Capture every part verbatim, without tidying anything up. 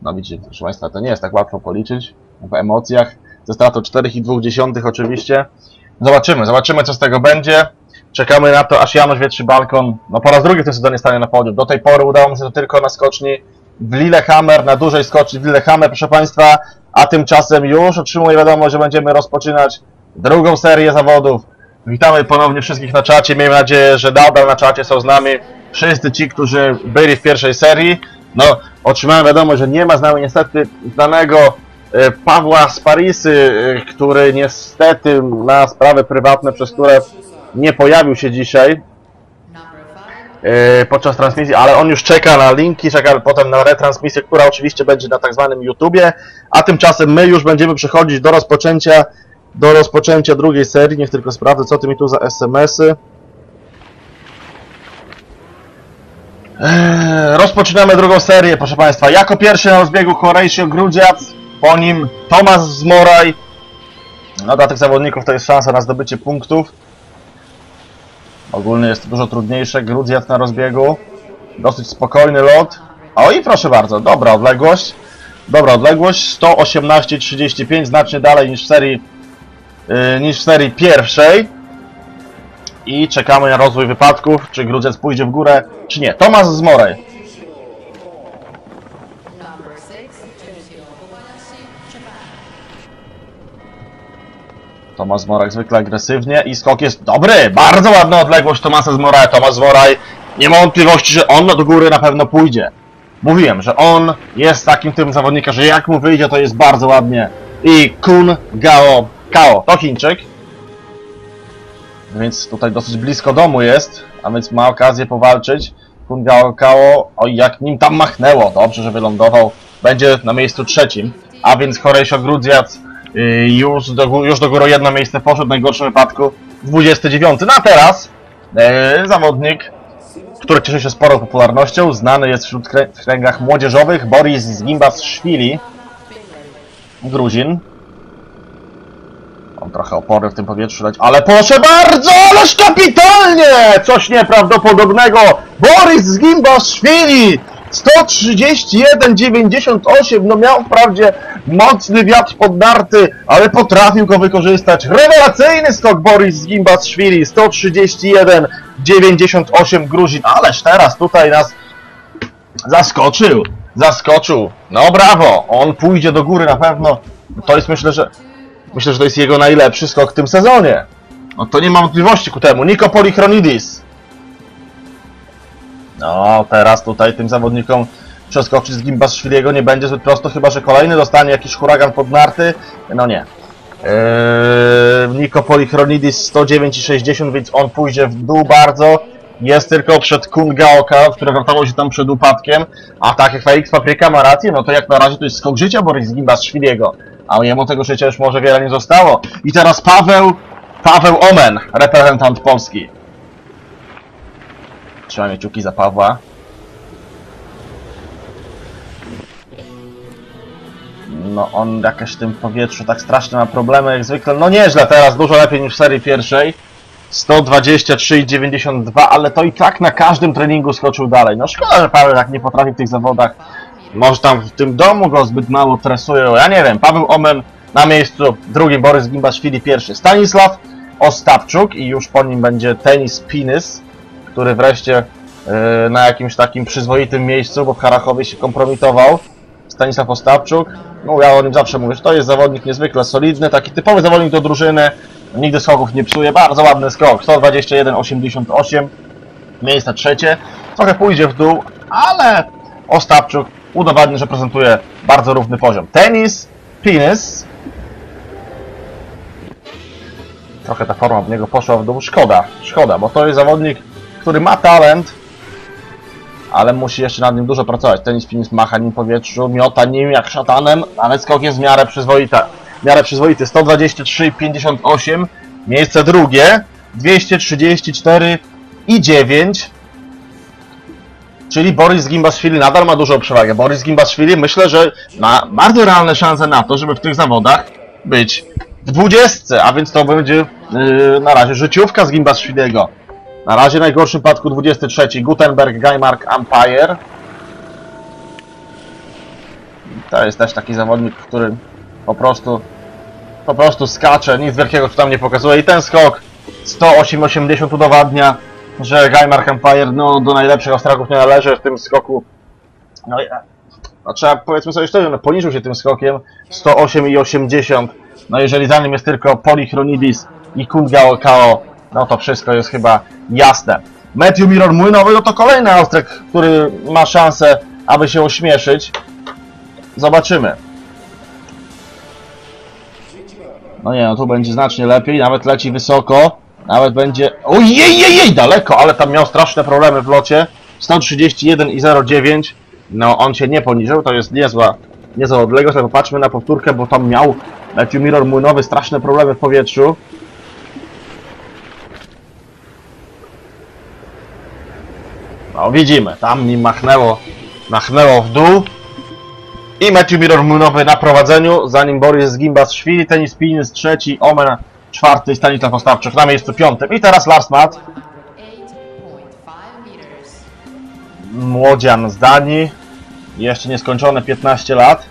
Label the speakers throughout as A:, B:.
A: No widzicie, proszę Państwa, to nie jest tak łatwo policzyć w emocjach. Ze stratą cztery i dwa dziesiątych oczywiście. Zobaczymy, zobaczymy co z tego będzie. Czekamy na to, aż Janusz Wietrzy Balkon, no po raz drugi w tym sezonie stanie na podium. Do tej pory udało mu się to tylko na skoczni w Lillehammer, na dużej skoczni w Lillehammer, proszę Państwa. A tymczasem już otrzymuję wiadomość, że będziemy rozpoczynać drugą serię zawodów. Witamy ponownie wszystkich na czacie. Miejmy nadzieję, że nadal na czacie są z nami wszyscy ci, którzy byli w pierwszej serii. No, otrzymałem wiadomość, że nie ma z nami niestety znanego e, Pawła z Parisy, e, który niestety ma sprawy prywatne, przez które nie pojawił się dzisiaj e, podczas transmisji, ale on już czeka na linki, czeka potem na retransmisję, która oczywiście będzie na tak zwanym YouTubie, a tymczasem my już będziemy przechodzić do rozpoczęcia do rozpoczęcia drugiej serii. Niech tylko sprawdzę, co ty mi tu za es em esy. Eee, rozpoczynamy drugą serię, proszę Państwa. Jako pierwszy na rozbiegu Horatio Grudziac, po nim Tomasz Zmoraj. No, dla tych zawodników to jest szansa na zdobycie punktów. Ogólnie jest to dużo trudniejsze. Grudziac na rozbiegu. Dosyć spokojny lot. O i proszę bardzo, dobra odległość. Dobra odległość, sto osiemnaście trzydzieści pięć, znacznie dalej niż w serii yy, niż w serii pierwszej. I czekamy na rozwój wypadków, czy Grudziec pójdzie w górę, czy nie. Tomasz Zmoraj. Tomasz Zmoraj zwykle agresywnie i skok jest dobry. Bardzo ładna odległość Tomasza Zmoraja. Tomasz Zmoraj, nie ma wątpliwości, że on do góry na pewno pójdzie. Mówiłem, że on jest takim tym zawodnikiem, że jak mu wyjdzie, to jest bardzo ładnie. I Kun Gao Kao to Chińczyk. Więc tutaj dosyć blisko domu jest, a więc ma okazję powalczyć. Kun Gao Kao, oj jak nim tam machnęło. Dobrze, że wylądował. Będzie na miejscu trzecim. A więc Horatio Grudziac yy, już, do, już do góry jedno miejsce poszedł, w najgorszym wypadku dwudziesty dziewiąty. No a teraz yy, zawodnik, który cieszy się sporą popularnością, znany jest wśród w kręgach młodzieżowych, Boris Zgimbashvili, Gruzin. On trochę opory w tym powietrzu dać, ale proszę bardzo, ależ kapitalnie! Coś nieprawdopodobnego! Boris Zgimbashvili! sto trzydzieści jeden dziewięćdziesiąt osiem, no miał wprawdzie mocny wiatr poddarty, ale potrafił go wykorzystać. Rewelacyjny skok Boris Zgimbashvili, sto trzydzieści jeden dziewięćdziesiąt osiem Gruzin, ależ teraz tutaj nas zaskoczył, zaskoczył. No brawo, on pójdzie do góry na pewno. To jest myślę, że myślę, że to jest jego najlepszy skok w tym sezonie. No to nie mam wątpliwości ku temu. Niko Polychronidis. No, teraz tutaj tym zawodnikom przeskoczyć z Zgimbashviliego nie będzie zbyt prosto, chyba że kolejny dostanie jakiś huragan pod narty. No nie. Eee, Niko Polychronidis sto dziewięć sześćdziesiąt, więc on pójdzie w dół bardzo. Jest tylko przed Kun Gao Kao, który ratował się tam przed upadkiem. A tak jak Felix Papryka ma rację, no to jak na razie to jest skok życia Boris Zgimbashviliego. A jemu tego życia już może wiele nie zostało. I teraz Paweł, Paweł Omen, reprezentant Polski. Trzymamy kciuki za Pawła. No on jakoś w tym powietrzu tak strasznie ma problemy jak zwykle. No nieźle teraz, dużo lepiej niż w serii pierwszej. sto dwadzieścia trzy dziewięćdziesiąt dwa, ale to i tak na każdym treningu skoczył dalej. No szkoda, że Paweł tak nie potrafi w tych zawodach. Może tam w tym domu go zbyt mało tresują, ja nie wiem. Paweł Omen na miejscu drugim, Boris Zgimbashvili pierwszy. Stanisław Ostapczuk i już po nim będzie Tenis Pinys, który wreszcie yy, na jakimś takim przyzwoitym miejscu, bo w Harachowie się kompromitował. Stanisław Ostapczuk, no ja o nim zawsze mówię, że to jest zawodnik niezwykle solidny, taki typowy zawodnik do drużyny, nigdy skoków nie psuje, bardzo ładny skok, sto dwadzieścia jeden osiemdziesiąt osiem, miejsce trzecie, trochę pójdzie w dół, ale Ostapczuk udowadni, że prezentuje bardzo równy poziom. Tenis Pinys. Trochę ta forma w niego poszła w dół. Szkoda, szkoda, bo to jest zawodnik, który ma talent, ale musi jeszcze nad nim dużo pracować. Tenis Pinys macha nim w powietrzu, miota nim jak szatanem, ale skok jest w miarę przyzwoity. W miarę przyzwoity. sto dwadzieścia trzy pięćdziesiąt osiem, miejsce drugie, dwieście trzydzieści cztery i dziewięć. Czyli Boris Zgimbashvili nadal ma dużą przewagę. Boris Zgimbashvili myślę, że ma bardzo realne szanse na to, żeby w tych zawodach być w dwudziestce, a więc to będzie yy, na razie życiówka Zgimbashviliego. Na razie w najgorszym wypadku dwudziesty trzeci Gutenberg Gaimark Empire. To jest też taki zawodnik, który po prostu po prostu skacze, nic wielkiego tu tam nie pokazuje. I ten skok sto osiem osiemdziesiąt udowadnia, że Gaimar Empire no, do najlepszych Austraków nie należy w tym skoku. No, no trzeba powiedzmy sobie szczerze, no, poniżył się tym skokiem sto osiem osiemdziesiąt. No jeżeli za nim jest tylko Polychronidis i Kungao Kao, no to wszystko jest chyba jasne. Matthew Mirror Młynowy, no to kolejny Austriak, który ma szansę, aby się ośmieszyć. Zobaczymy. No nie, no tu będzie znacznie lepiej, nawet leci wysoko, nawet będzie... Ojej, jej, jej, daleko, ale tam miał straszne problemy w locie. sto trzydzieści jeden i zero dziewięć. No on się nie poniżył, to jest niezła, niezła odległość, ale popatrzmy na powtórkę, bo tam miał Matthew Mirror Młynowy straszne problemy w powietrzu. No widzimy, tam mi machnęło, machnęło w dół. I Matthew Mirror Młynowy na prowadzeniu, zanim Boris Gimbas-Szwili, Tenis Pinius trzeci, Omen czwarty i Stanisław Ostapczuk na miejscu piątym. I teraz Lars Mat. Młodzian z Danii, jeszcze nieskończone piętnaście lat.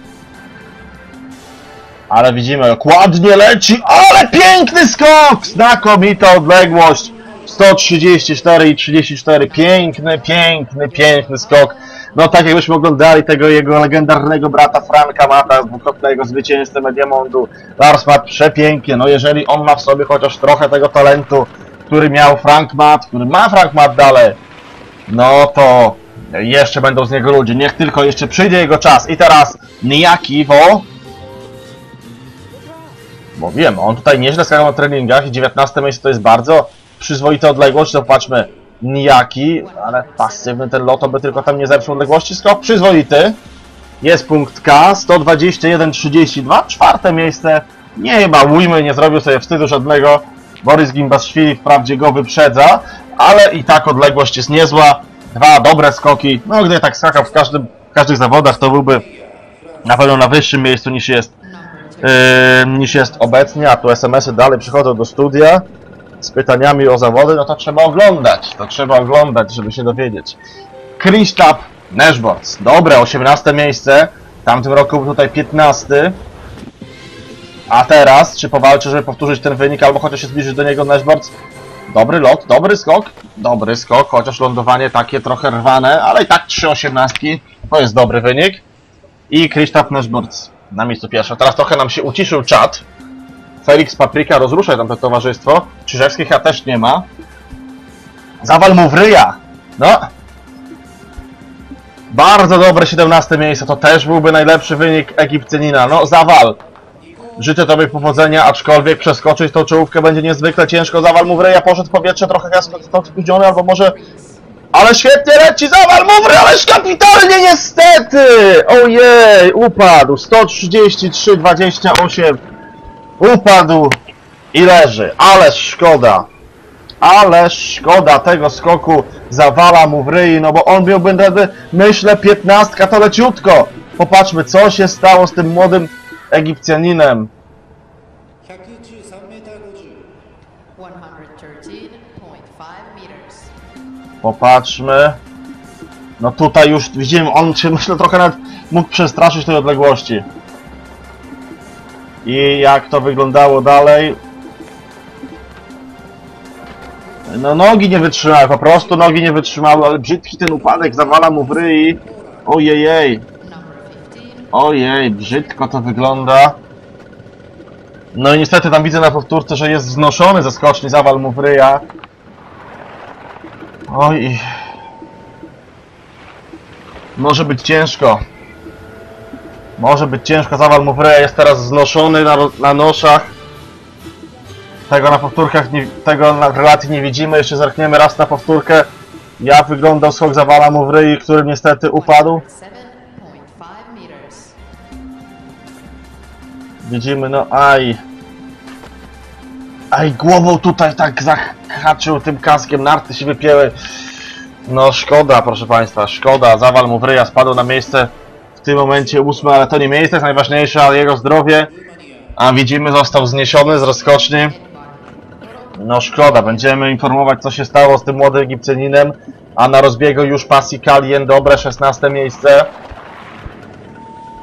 A: Ale widzimy, jak ładnie leci, ale piękny skok! Znakomita odległość. sto trzydzieści cztery i trzydzieści cztery, piękny, piękny, piękny skok. No tak jakbyśmy oglądali tego jego legendarnego brata Franka Mata, dwukrotnego zwycięzcę Mediamondu. Lars Mat przepięknie, no jeżeli on ma w sobie chociaż trochę tego talentu, który miał Frank Mat, który ma Frank Mat dalej, no to jeszcze będą z niego ludzie, niech tylko jeszcze przyjdzie jego czas. I teraz Nijaki, bo... Bo wiem, on tutaj nieźle skakał na treningach i dziewiętnaste miejsce to jest bardzo przyzwoita odległość, to patrzmy, Nijaki, ale pasywny ten lot, by tylko tam nie zepsuł odległości, skok przyzwoity. Jest punkt K, sto dwadzieścia jeden trzydzieści dwa, czwarte miejsce, nie ma ujmy, nie zrobił sobie wstydu żadnego. Boris Gimbas-Szwili wprawdzie go wyprzedza, ale i tak odległość jest niezła, dwa dobre skoki, no gdy tak skakał w, każdym, w każdych zawodach, to byłby na pewno na wyższym miejscu niż jest, yy, niż jest obecnie, a tu es em esy dalej przychodzą do studia z pytaniami o zawody, no to trzeba oglądać, to trzeba oglądać, żeby się dowiedzieć. Kristaps Nešborz, dobre, osiemnaste miejsce, w tamtym roku był tutaj piętnasty, a teraz, czy powalczy, żeby powtórzyć ten wynik, albo chociaż się zbliżyć do niego Nešborz? Dobry lot, dobry skok, dobry skok, chociaż lądowanie takie trochę rwane, ale i tak trzy osiemnastki, to jest dobry wynik. I Kristaps Nešborz na miejscu pierwszym. Teraz trochę nam się uciszył czat. Felix Papryka rozrusza tam to towarzystwo. Czyżewskich ja też nie ma. Zawal mu w ryja. No. Bardzo dobre siedemnaste miejsce. To też byłby najlepszy wynik Egipcjanina. No, Zawal. Życzę tobie powodzenia, aczkolwiek przeskoczyć tą czołówkę będzie niezwykle ciężko. Zawal mu w ryja, poszedł w powietrze, trochę spóźniony, albo może... Ale świetnie leci, Zawal mu w ryja, ależ kapitalnie niestety! Ojej, upadł. sto trzydzieści trzy dwadzieścia osiem. Upadł i leży, ależ szkoda, ależ szkoda tego skoku, Zawala mu w ryj, no bo on miałby wtedy, myślę, piętnastka to leciutko. Popatrzmy, co się stało z tym młodym Egipcjaninem. Popatrzmy. No tutaj już widzimy, on się, myślę, trochę nawet mógł przestraszyć tej odległości. I jak to wyglądało dalej? No nogi nie wytrzymały, po prostu nogi nie wytrzymały, ale brzydki ten upadek, Zawala mu w ryj. Ojejej. Ojej, brzydko to wygląda. No i niestety tam widzę na powtórce, że jest wznoszony ze skoczni, Zawal mu w ryja. Oj. Może być ciężko. Może być ciężko, Zawal mu w ryja jest teraz znoszony na, na noszach. Tego na powtórkach, nie, tego na relacji nie widzimy, jeszcze zerkniemy raz na powtórkę. Jak wyglądał skok Zawala mu w ryj, który niestety upadł. Widzimy, no aj. Aj, głową tutaj tak zahaczył tym kaskiem, narty się wypięły. No szkoda, proszę Państwa, szkoda. Zawal mu w ryja, spadł na miejsce w tym momencie ósme, ale to nie miejsce jest najważniejsze, ale jego zdrowie. A widzimy, został zniesiony z rozskoczni. No szkoda, będziemy informować, co się stało z tym młodym Egipcjaninem. A na rozbiegu już Pasi Kalien, dobre szesnaste miejsce.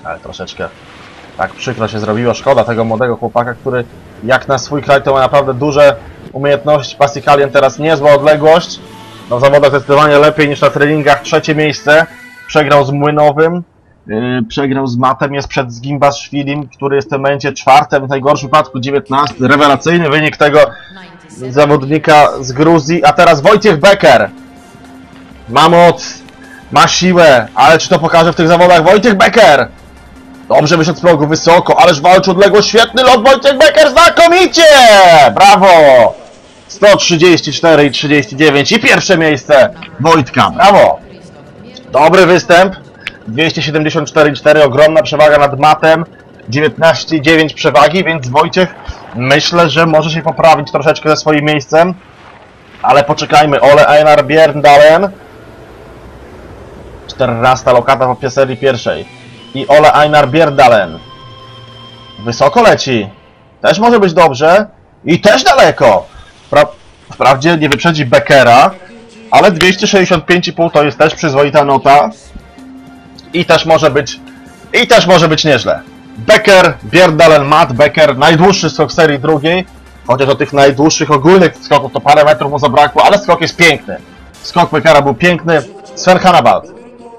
A: Ale troszeczkę tak przykro się zrobiło. Szkoda tego młodego chłopaka, który jak na swój kraj to ma naprawdę duże umiejętności. Pastikalien teraz niezła odległość. No w zawodach zdecydowanie lepiej niż na treningach. Trzecie miejsce. Przegrał z Młynowym. Yy, przegrał z Matem. Jest przed Zgimbaszwilim, który jest w tym momencie czwartym. W najgorszym wypadku dziewiętnasty. Rewelacyjny wynik tego zawodnika z Gruzji. A teraz Wojciech Becker. Ma moc. Ma siłę. Ale czy to pokaże w tych zawodach Wojciech Becker? Dobrze wyszedł z progu, wysoko, ależ walczy odległość, świetny lot, Wojciech Becker, znakomicie! Brawo! sto trzydzieści cztery i trzydzieści dziewięć i pierwsze miejsce Wojtka, brawo! Dobry występ, dwieście siedemdziesiąt cztery i cztery, ogromna przewaga nad Matem, dziewiętnaście i dziewięć przewagi, więc Wojciech myślę, że może się poprawić troszeczkę ze swoim miejscem, ale poczekajmy, Ole Einar Bjerndalen, czternasta lokata po serii pierwszej. I Ole Einar Bjerndalen. Wysoko leci. Też może być dobrze. I też daleko. Wpra wprawdzie nie wyprzedzi Beckera, ale dwieście sześćdziesiąt pięć i pół to jest też przyzwoita nota. I też może być... I też może być nieźle. Becker, Bjerndalen, Matt Becker. Najdłuższy skok w serii drugiej. Chociaż do tych najdłuższych ogólnych skoków to parę metrów mu zabrakło, ale skok jest piękny. Skok Beckera był piękny. Sven Hannawald.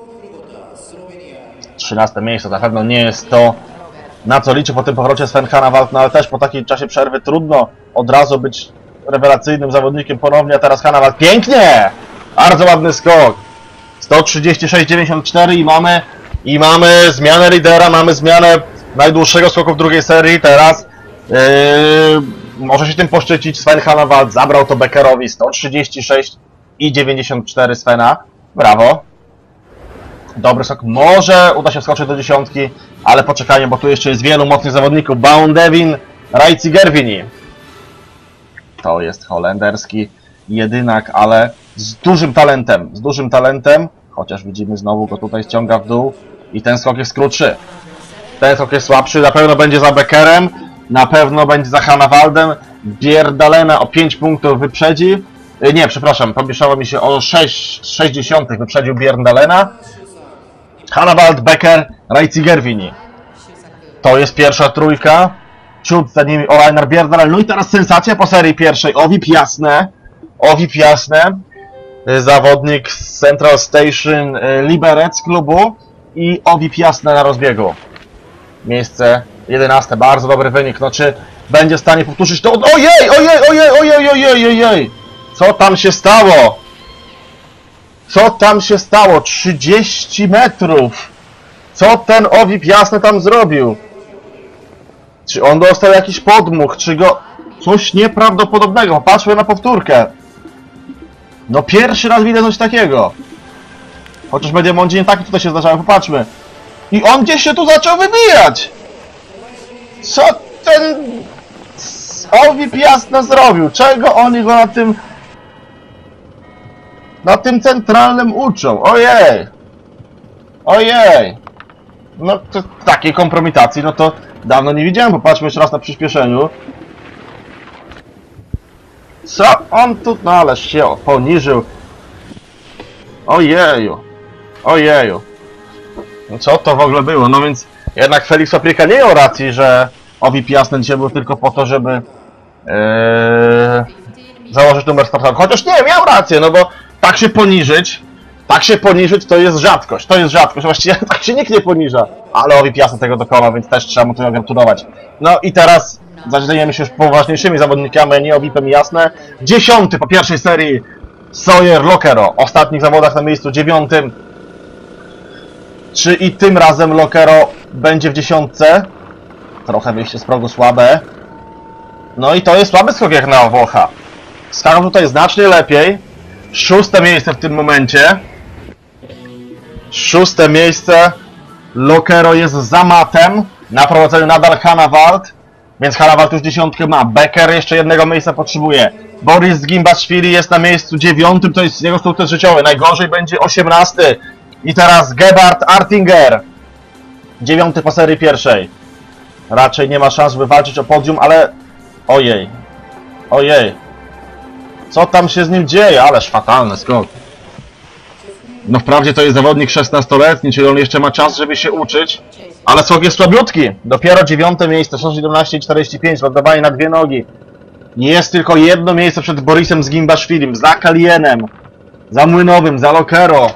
A: trzynaste miejsce, na pewno nie jest to, na co liczy po tym powrocie Sven Hannawald, no ale też po takim czasie przerwy trudno od razu być rewelacyjnym zawodnikiem ponownie, a teraz Hannawald, pięknie! Bardzo ładny skok. sto trzydzieści sześć dziewięćdziesiąt cztery i mamy, i mamy zmianę lidera, mamy zmianę najdłuższego skoku w drugiej serii, teraz yy, może się tym poszczycić Sven Hannawald, zabrał to Beckerowi, sto trzydzieści sześć i dziewięćdziesiąt cztery Svena, brawo. Dobry skok, może uda się wskoczyć do dziesiątki, ale poczekajmy, bo tu jeszcze jest wielu mocnych zawodników. Boundewin, Rajci-Gervini. To jest holenderski jedynak, ale z dużym talentem, z dużym talentem, chociaż widzimy znowu go tutaj ściąga w dół i ten skok jest krótszy. Ten skok jest słabszy, na pewno będzie za Beckerem, na pewno będzie za Hannawaldem. Bjerndalena o pięć punktów wyprzedzi. Nie, przepraszam, pomieszało mi się o sześć sześćdziesiątych wyprzedził Bjerndalena. Hannawald, Becker, Rajci-Gervini. To jest pierwsza trójka. Ciut za nimi Ole Einar Bjerndalen. No i teraz sensacja po serii pierwszej. Owip Jasne. Owip Jasne. Zawodnik z Central Station Liberec klubu. I Owip Jasne na rozbiegu. Miejsce jedenaste. Bardzo dobry wynik. No czy będzie w stanie powtórzyć to? Ojej, ojej, ojej, ojej, ojej, ojej. Co tam się stało? Co tam się stało? trzydzieści metrów! Co ten Owip Jasne tam zrobił? Czy on dostał jakiś podmuch? Czy go... Coś nieprawdopodobnego. Patrzmy na powtórkę. No pierwszy raz widzę coś takiego. Chociaż Mediamondzie nie takie tutaj się zdarzały. Popatrzmy. I on gdzieś się tu zaczął wybijać! Co ten... Owip Jasne zrobił? Czego oni go na tym... Na tym centralnym uczą. Ojej! Ojej! No to takiej kompromitacji, no to dawno nie widziałem. Popatrzmy jeszcze raz na przyspieszeniu. Co on tu... No ależ się poniżył. Ojeju. Ojeju. No co to w ogóle było? No więc jednak Felix Papryka nie miał racji, że Owip Jasne dzisiaj był tylko po to, żeby yy, założyć numer startowy. Chociaż nie, miał rację, no bo tak się poniżyć, tak się poniżyć to jest rzadkość, to jest rzadkość, właściwie tak się nikt nie poniża, ale Owip Jasne tego dokonał, więc też trzeba mu to gratulować. No i teraz zajmujemy się już poważniejszymi zawodnikami, a nie Owipem Jasne. Dziesiąty po pierwszej serii Sawyer Lokero, w ostatnich zawodach na miejscu dziewiątym. Czy i tym razem Lokero będzie w dziesiątce? Trochę wyjście z progu słabe. No i to jest słaby skok jak na Włocha. Skakał tutaj znacznie lepiej. Szóste miejsce w tym momencie. Szóste miejsce. Lokero jest za Matem. Na prowadzeniu nadal Hannawald. Więc Hannawald już dziesiątkę ma. Becker jeszcze jednego miejsca potrzebuje. Boris Zgimbaszwili jest na miejscu dziewiątym. To jest jego sukces życiowy. Najgorzej będzie osiemnasty. I teraz Gebhard Artinger. Dziewiąty po serii pierwszej. Raczej nie ma szans wywalczyć o podium, ale... Ojej. Ojej. Co tam się z nim dzieje? Ależ fatalny skok. No wprawdzie to jest zawodnik szesnastoletni, czyli on jeszcze ma czas, żeby się uczyć, ale skok jest słabiutki. Dopiero dziewiąte miejsce, sto siedemnaście czterdzieści pięć, lądowanie na dwie nogi. Jest tylko jedno miejsce przed Borisem Zgimbaszwilim, za Kalienem, za Młynowym, za Lokero.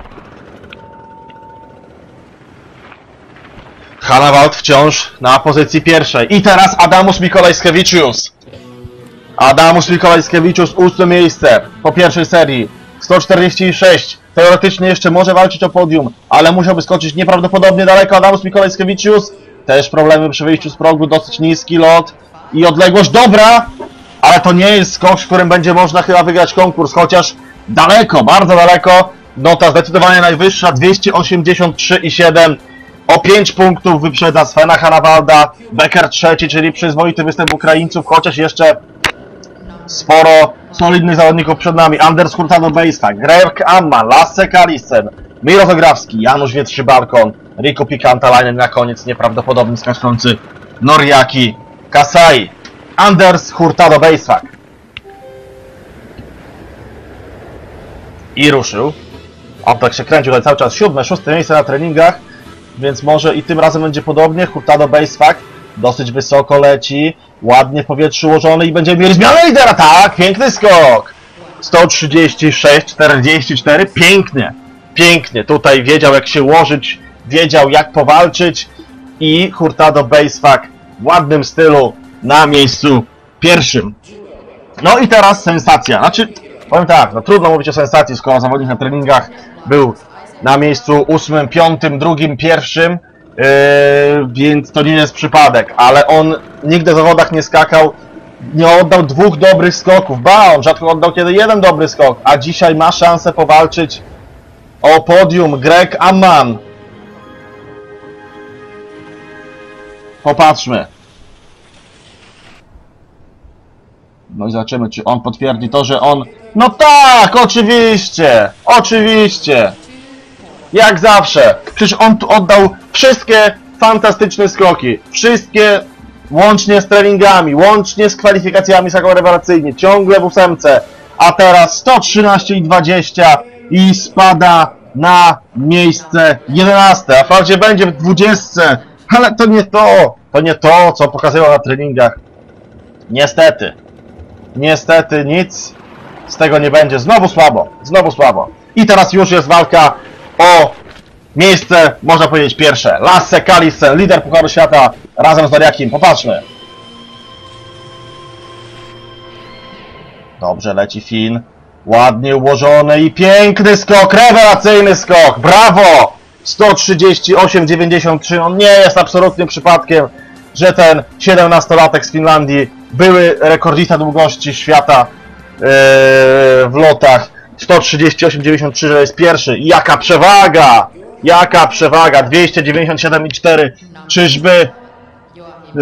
A: Hanawald wciąż na pozycji pierwszej. I teraz Adamus Mikolajskiewicz. Adamus Mikolajskiewicz, ósme miejsce po pierwszej serii. sto czterdzieści sześć. Teoretycznie jeszcze może walczyć o podium, ale musiałby skoczyć nieprawdopodobnie daleko. Adamus Mikolajskiewicz. Też problemy przy wyjściu z progu, dosyć niski lot i odległość dobra, ale to nie jest skok, w którym będzie można chyba wygrać konkurs, chociaż daleko, bardzo daleko. Nota zdecydowanie najwyższa, dwieście osiemdziesiąt trzy i siedem. O pięć punktów wyprzedza Svena Hanawalda. Becker trzeci, czyli przyzwoity występ Ukraińców, chociaż jeszcze sporo solidnych zawodników przed nami. Anders Hurtado-Bejstad, Greg Amman, Lasse Kalisen, Miro Zagrawski, Janusz Wietrzy-Balkon, Riku Pikantalainen, na koniec nieprawdopodobnie skaczący Noriaki Kasai. Anders Hurtado-Bejstad. I ruszył. On tak się kręcił tutaj cały czas. Siódme, szóste miejsce na treningach, więc może i tym razem będzie podobnie. Hurtado-Bejstad dosyć wysoko leci, ładnie w powietrzu ułożony i będziemy mieli zmianę lidera. Tak, piękny skok. sto trzydzieści sześć czterdzieści cztery, pięknie, pięknie. Tutaj wiedział, jak się ułożyć, wiedział, jak powalczyć i Hurtado-Bejstad w ładnym stylu na miejscu pierwszym. No i teraz sensacja. Znaczy, powiem tak, no trudno mówić o sensacji, skoro zawodnik na treningach był na miejscu ósmym, piątym, drugim, pierwszym, yy, więc to nie jest przypadek, ale on nigdy w zawodach nie skakał, nie oddał dwóch dobrych skoków. Ba, on rzadko oddał kiedy jeden dobry skok, a dzisiaj ma szansę powalczyć o podium. Greg Amman. Popatrzmy. No i zobaczymy, czy on potwierdzi to, że on... No tak, oczywiście, oczywiście. Jak zawsze. Przecież on tu oddał wszystkie fantastyczne skoki. Wszystkie, łącznie z treningami, łącznie z kwalifikacjami rewelacyjnie, ciągle w ósemce. A teraz sto trzynaście i dwadzieścia i spada na miejsce jedenaste. A wprawdzie będzie w dwudziestce, ale to nie to. To nie to, co pokazywał na treningach. Niestety. Niestety nic z tego nie będzie. Znowu słabo. Znowu słabo. I teraz już jest walka o miejsce, można powiedzieć, pierwsze. Lasse Kalisen, lider Pucharu Świata razem z Noriakim. Popatrzmy. Dobrze leci Fin. Ładnie ułożony i piękny skok. Rewelacyjny skok. Brawo! sto trzydzieści osiem dziewięćdziesiąt trzy. On nie jest absolutnym przypadkiem, że ten siedemnastolatek z Finlandii, były rekordzista długości świata yy, w lotach, sto trzydzieści osiem dziewięćdziesiąt trzy, że jest pierwszy. Jaka przewaga! Jaka przewaga! dwieście dziewięćdziesiąt siedem i cztery. Czyżby... Yy,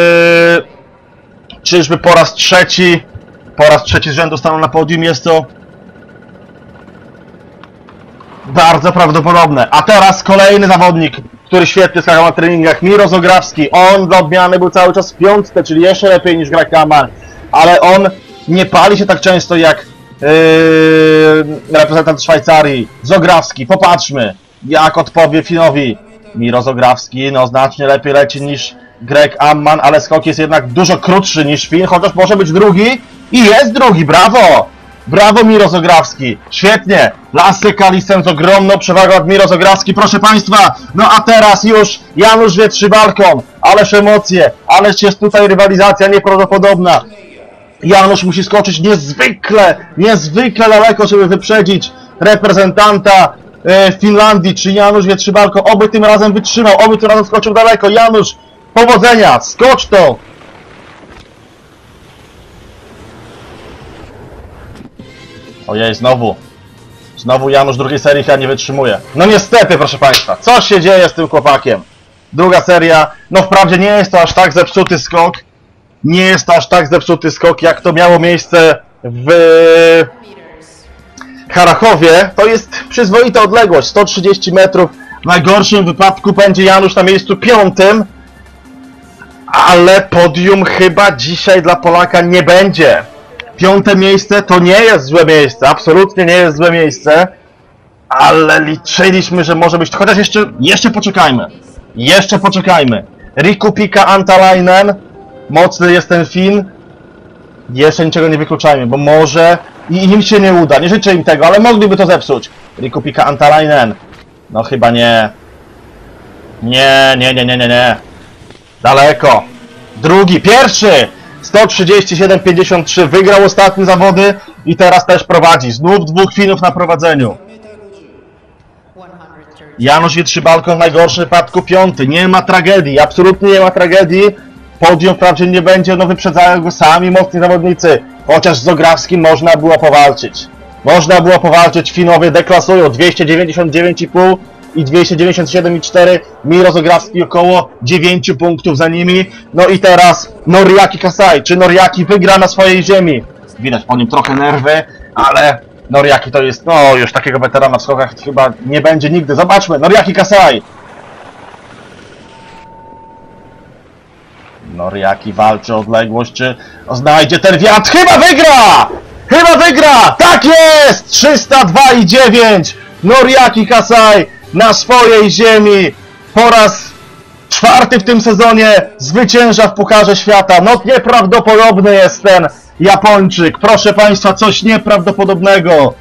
A: czyżby po raz trzeci... Po raz trzeci z rzędu stanął na podium? Jest to... bardzo prawdopodobne. A teraz kolejny zawodnik, który świetnie skakał na treningach, Miro Zagrawski. On dla odmiany był cały czas w piątce, czyli jeszcze lepiej niż Greg Amman. Ale on nie pali się tak często jak yy, reprezentant Szwajcarii. Zagrawski, popatrzmy, jak odpowie Finowi. Miro Zagrawski, no znacznie lepiej leci niż Greg Amman, ale skok jest jednak dużo krótszy niż Fin, chociaż może być drugi. I jest drugi, brawo! Brawo Miro Zagrawski, świetnie! Lasse Kalisen z ogromną przewagą od Miro Zagrawski, proszę Państwa! No a teraz już Janusz Wietrzy-Balkon, ależ emocje, ależ jest tutaj rywalizacja nieprawdopodobna. Janusz musi skoczyć niezwykle, niezwykle daleko, żeby wyprzedzić reprezentanta e, Finlandii, czy Janusz Wietrzy-Balkon, oby tym razem wytrzymał, oby tym razem skoczył daleko. Janusz, powodzenia, skocz to! Ojej, znowu. Znowu Janusz drugiej serii chyba nie wytrzymuje. No niestety, proszę Państwa, co się dzieje z tym chłopakiem? Druga seria, no wprawdzie nie jest to aż tak zepsuty skok. Nie jest to aż tak zepsuty skok, jak to miało miejsce w Harachowie. To jest przyzwoita odległość, sto trzydzieści metrów. W najgorszym wypadku będzie Janusz na miejscu piątym. Ale podium chyba dzisiaj dla Polaka nie będzie. Piąte miejsce to nie jest złe miejsce, absolutnie nie jest złe miejsce. ale liczyliśmy, że może być... Chociaż jeszcze, jeszcze poczekajmy. Jeszcze poczekajmy. Riku Pika Antalainen. Mocny jest ten Fin. Jeszcze niczego nie wykluczajmy, bo może... I im się nie uda, nie życzę im tego, ale mogliby to zepsuć. Riku Pika Antalainen. No chyba nie. Nie, nie, nie, nie, nie, nie. Daleko. Drugi, pierwszy! sto trzydzieści siedem pięćdziesiąt trzy. Wygrał ostatnie zawody i teraz też prowadzi. Znów dwóch Finów na prowadzeniu. Janusz Wietrzybalkon w najgorszym wypadku piąty. Nie ma tragedii, absolutnie nie ma tragedii. Podium wprawdzie nie będzie, no wyprzedzają go sami mocni zawodnicy. Chociaż z Zografskim można było powalczyć. Można było powalczyć, Finowie deklasują dwieście dziewięćdziesiąt dziewięć i pół i dwieście dziewięćdziesiąt siedem i cztery. Miro Zografski około dziewięć punktów za nimi. No i teraz Noriaki Kasai. Czy Noriaki wygra na swojej ziemi? Widać po nim trochę nerwy, ale Noriaki to jest, no już takiego weterana w skokach chyba nie będzie nigdy. Zobaczmy, Noriaki Kasai. Noriaki walczy o odległość, czy znajdzie ten wiatr? Chyba wygra! Chyba wygra! Tak jest! trzysta dwa i dziewięć! Noriaki Kasai na swojej ziemi po raz czwarty w tym sezonie zwycięża w Pucharze Świata. No nieprawdopodobny jest ten Japończyk. Proszę Państwa, coś nieprawdopodobnego.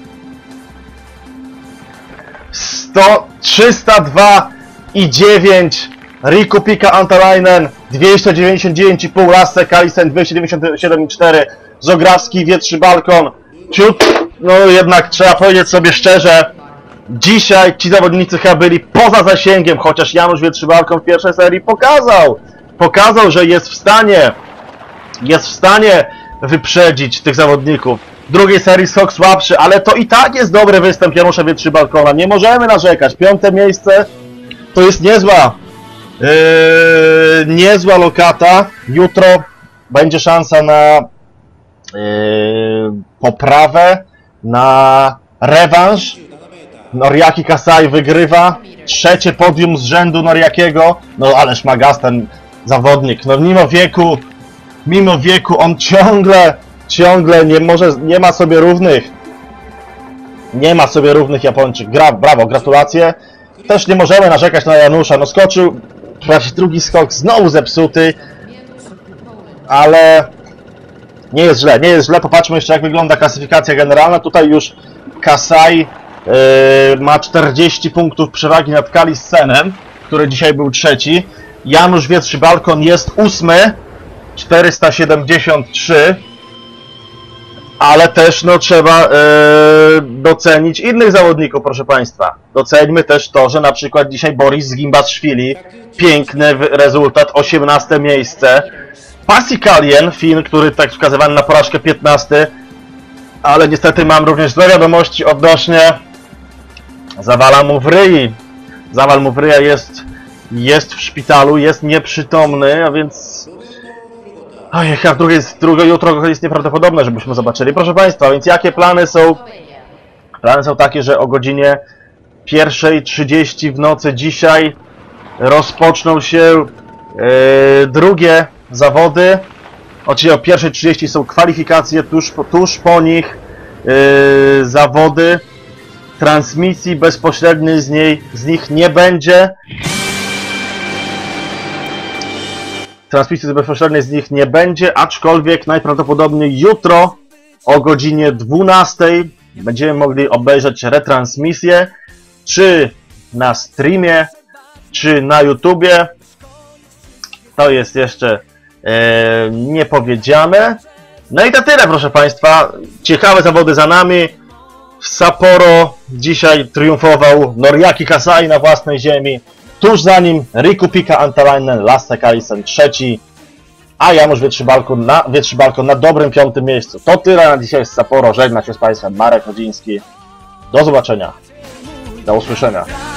A: sto, trzysta dwa i dziewięć. Riku Pika Antalainen dwieście dziewięćdziesiąt dziewięć i pół, Lasse Kalisen dwieście dziewięćdziesiąt siedem i cztery, Zografski, Wietrzybalkon. Ciut, no jednak trzeba powiedzieć sobie szczerze, dzisiaj ci zawodnicy chyba byli poza zasięgiem, chociaż Janusz Wietrzybalkon w pierwszej serii pokazał, pokazał, że jest w stanie, jest w stanie wyprzedzić tych zawodników. W drugiej serii skok słabszy, ale to i tak jest dobry występ Janusza Wietrzybalkona, nie możemy narzekać. Piąte miejsce to jest niezła Yy, niezła lokata. Jutro będzie szansa na yy, poprawę, na rewanż. Noriaki Kasai wygrywa. Trzecie podium z rzędu Noriakiego. No ależ Magas ten zawodnik. No mimo wieku, mimo wieku on ciągle, ciągle nie może, nie ma sobie równych. Nie ma sobie równych Japończyk. Gra, brawo, gratulacje. Też nie możemy narzekać na Janusza. No skoczył. Drugi skok znowu zepsuty, ale nie jest źle, nie jest źle. Popatrzmy jeszcze, jak wygląda klasyfikacja generalna. Tutaj już Kasai yy, ma czterdzieści punktów przewagi nad Kalissenem, który dzisiaj był trzeci. Janusz Wietrzybalkon jest ósmy, czterysta siedemdziesiąt trzy, ale też no, trzeba yy, docenić innych zawodników, proszę Państwa. Doceńmy też to, że na przykład dzisiaj Boris Gimbashvili, piękny rezultat, osiemnaste miejsce. Pasikalien, Fin, który tak wskazywany na porażkę, piętnasty, ale niestety mam również złe wiadomości odnośnie Zawala mu w ryj. Zawal mu w ryja jest, jest w szpitalu, jest nieprzytomny, a więc... Ojej, a drugie, drugie jutro jest nieprawdopodobne, żebyśmy zobaczyli. Proszę Państwa, więc jakie plany są? Plany są takie, że o godzinie pierwszej trzydzieści w nocy dzisiaj rozpoczną się yy, drugie zawody. Oczywiście o pierwszej trzydzieści są kwalifikacje, tuż po, tuż po nich yy, zawody. Transmisji bezpośredniej z, niej, z nich nie będzie. Transmisji bezpośredniej z nich nie będzie, aczkolwiek najprawdopodobniej jutro o godzinie dwunastej będziemy mogli obejrzeć retransmisję, czy na streamie, czy na YouTubie. To jest jeszcze e, niepowiedziane. No i to tyle, proszę Państwa. Ciekawe zawody za nami. W Sapporo dzisiaj triumfował Noriaki Kasai na własnej ziemi. Tuż za nim Riku Pika Antalainen, Lasse Kalisen trzeci, a Janusz Wietrzybalkon na, Wietrzybalkon na dobrym piątym miejscu. To tyle na dzisiaj z Sapporo. Żegna się z Państwem Marek Rodziński. Do zobaczenia. Do usłyszenia.